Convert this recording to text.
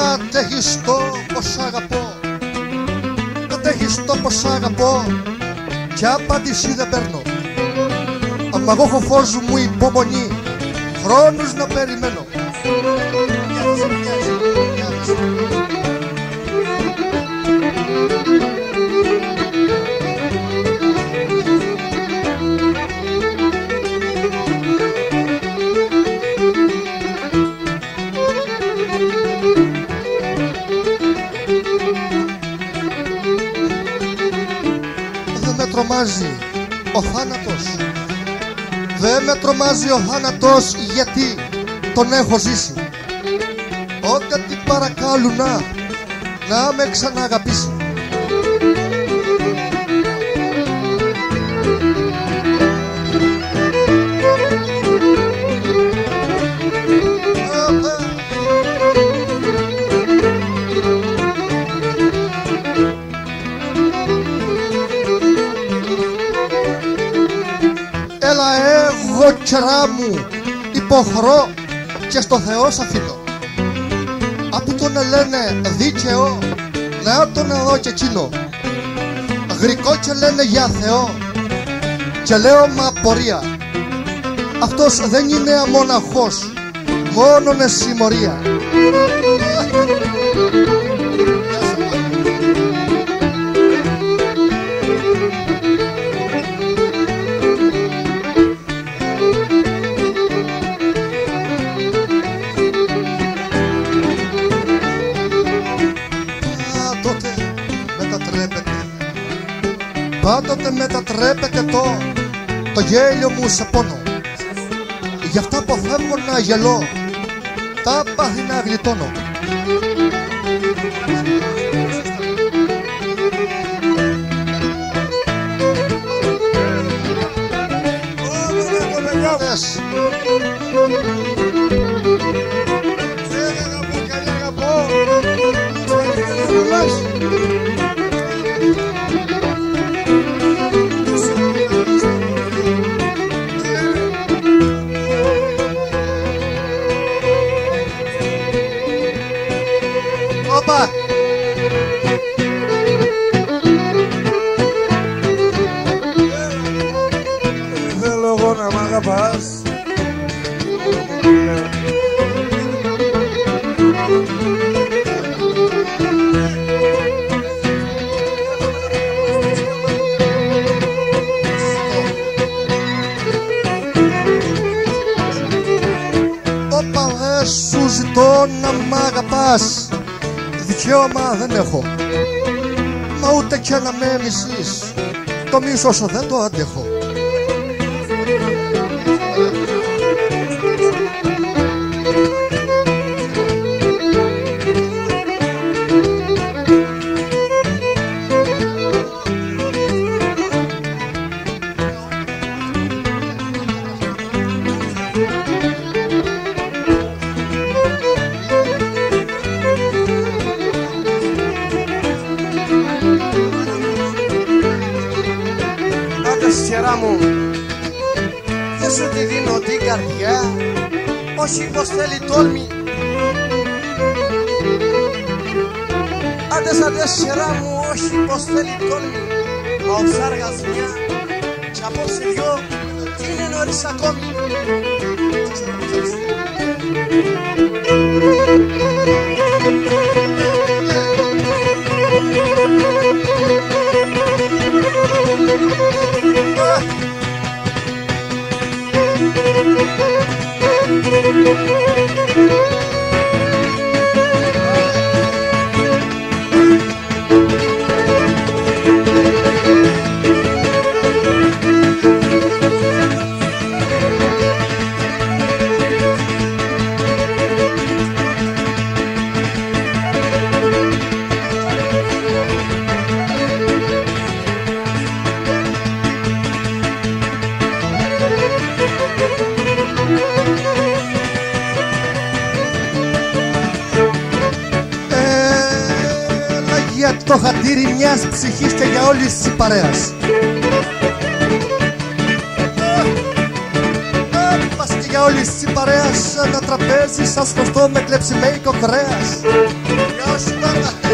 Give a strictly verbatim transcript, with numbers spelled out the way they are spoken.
Κατέχιστο πως αγαπώ, κατέχιστο πως αγαπώ και απάντηση δεν παίρνω. Αμα εγώ έχω φως μου υπομονή, χρόνους να περιμένω. Δεν με τρομάζει ο θάνατος, δεν με τρομάζει ο θάνατος, γιατί τον έχω ζήσει. Όταν την παρακάλουν να, να με ξαναγαπήσει. Έλα εγώ κερά μου υποχρώ και στο Θεό σ' αφήνω. Απού τον λένε δίκαιο, να τον εδώ και εκείνο. Γρικό και λένε για Θεό και λέω μα πορεία. Αυτός δεν είναι αμοναχός, μόνον συμμορία. Πάντοτε μετατρέπεται το, το γέλιο μου σε πόνο. Γι' αυτά αποφεύγω να γελώ, τα πάθη να γλιτώνω. Όπα! Θέλω εγώ να μ' αγαπάς. Όπα δε σου ζητώ να μ' αγαπάς. Δικαίωμα δεν έχω, μα ούτε και να με μισείς, το μίσος δεν το αντέχω. Σειρά μου, δεν σου τη δίνω την καρδιά, όχι πως θέλει τόλμη. Άντες, άντες, σειρά μου, όχι πως θέλει τόλμη. Μα ο ψάργας μια κι απόψε δυο κι είναι νωρίς ακόμη. Το χατήρι μιας ψυχής και για όλης της παρέας. Πας και για για όλη την παρέα. Ένα τραπέζι σας χρωστώ με κλεψιμέικο κρέας. Για όσοι